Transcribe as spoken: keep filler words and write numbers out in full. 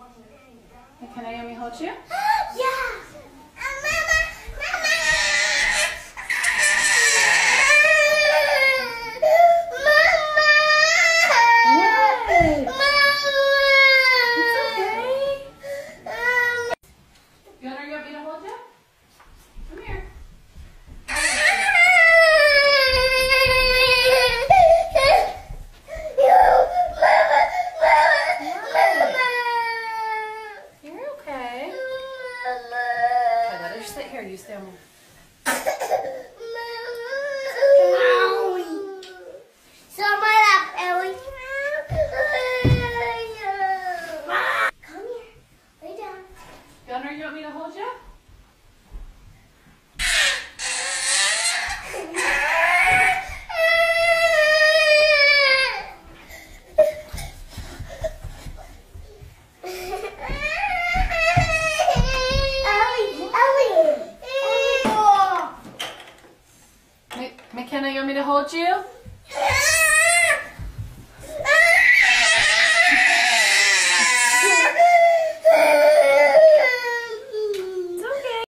Can Naomi hold you? Yeah. Sit here, you stay on me. So my lap, Ellie. Come here. Lay down. Gunnar, you want me to hold you? McKenna, you want me to hold you?